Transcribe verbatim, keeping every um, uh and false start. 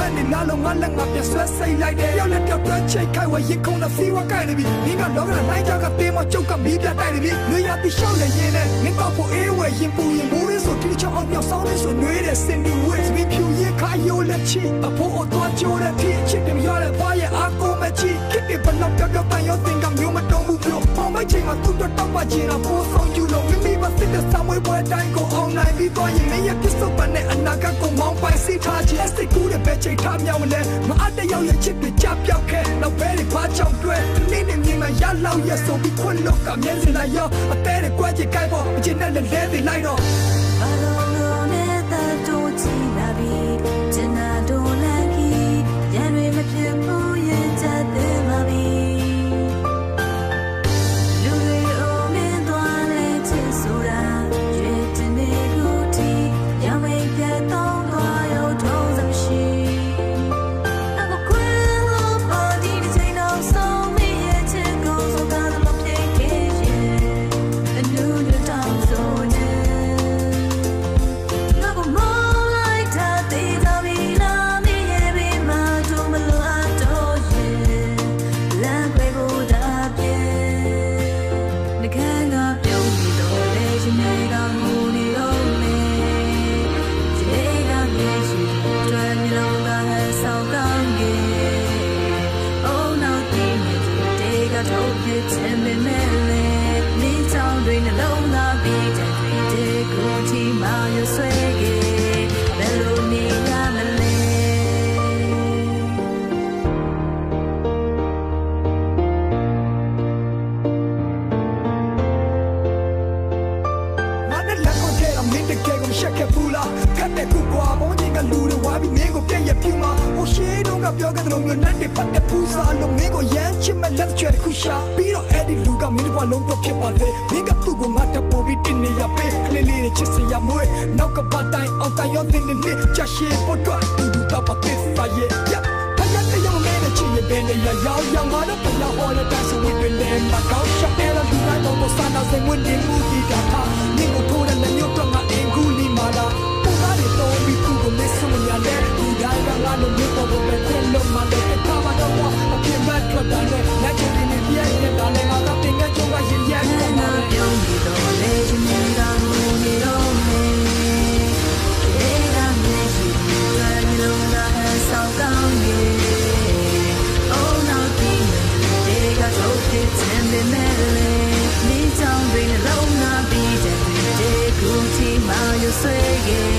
你拿了我两个别说谁来的，要来条短切开我一空的飞我盖的比，你那老个来家个对嘛就个米别带的比，你要比小的人呢，你搞不一位因不因不因说地球奥妙少的说女的身体位，这边漂也开有了气，把破我多久的天，七点要来花也阿公没气，给你本老表表但要定个牛么都目标，我们起码都得当把钱了，不送就了，你把自己的三围不带够，အောင်နိုင်ပြီးတော့ရင်မင်းရဲ့ပြစ်စုံပန်းနဲ့အနာဂတ်ကိုမောင်းပိုင်စီထားခြင်းစိတ်ကူးတဲ့ပဲချိန်ထားမြောက်လဲမအပ်တဲ့ရောက်ရဲ့ချစ်တွေကြပြောက်ခဲ့နောက်ဘဲတွေဘာကြောင့်တွဲနေ့နဲ့မြင်မှရလောက်ရဲ့ဆိုပြီးခွင့်လို့ကမြဲစင်လာရောအသေးတွေကွက်ချစ်ကြိုက်ဖို့အချင်းနဲ့လဲလဲတွေလိုက်တော့ဘာလို့လို့နဲ့တတို့ချီလာပြီးကျင်နာတို့လန်ကြီးရန်တွေမဖြစ်ဘူးရဲ့ချက်သေးပါပြီပြောကတဲ့လုံးနဲ့တဲ့ပတ်တဲ့ပူစာလုံးမင်းကိုရမ်းချစ်မဲ့လက်ချွဲခုရှာပြီးတော့အဲ့ဒီလူကမင်းတို့လုံးတော့ဖြစ်ပါသေးမင်းကသူ့ကိုငါတပေါ်ပြီးတင်နေရပေးကလေးလေးချစ်စရာမွေးနောက်ကပတ်တိုင်းအောင်တိုင်းရောတင်နေနေချရှိပေါ်တော့သူတို့တော့ပတ်သက်ပါရဲ့ဖယားတဲ့ရောင်းမဲတဲ့ချစ်ရဲ့ဘယ်နဲ့ရရောက်ရောက်မှာတော့ပြန်ဟောတဲ့တန်းဆိုဝင်နေမှာကောင်းရှာတဲ့လူတိုင်းတော့စမ်းတော့စိတ်ဝင်နေမှုဒီတာမင်းကိုထိုးတဲ့မျိုးတော့ငါအင်ကူလီမာလာပုံသားတွေတော့ပြီးသူ့ကိုမစ်ဆုံးရတဲ့ဒီတိုင်းကငါတို့မျိုးတော့ပဲခွင့်လို့မှလည်းထားမှာတော့အပြင်းမဲ့ထွက်တာနဲ့လက်ချင်နေပြည့်နေတာလည်းငါကတင်ငယ်ကြုံကရင်ရမ်းနေမှာပြုံးပြီးတော့လေချင်နေတာမူနေတော့မင်းဒီကနေ့ရှိတယ်လုံးလာဆောက်ကောင်းနေOh now the day got so fit and the melody me down bring alone not be that day good team how you say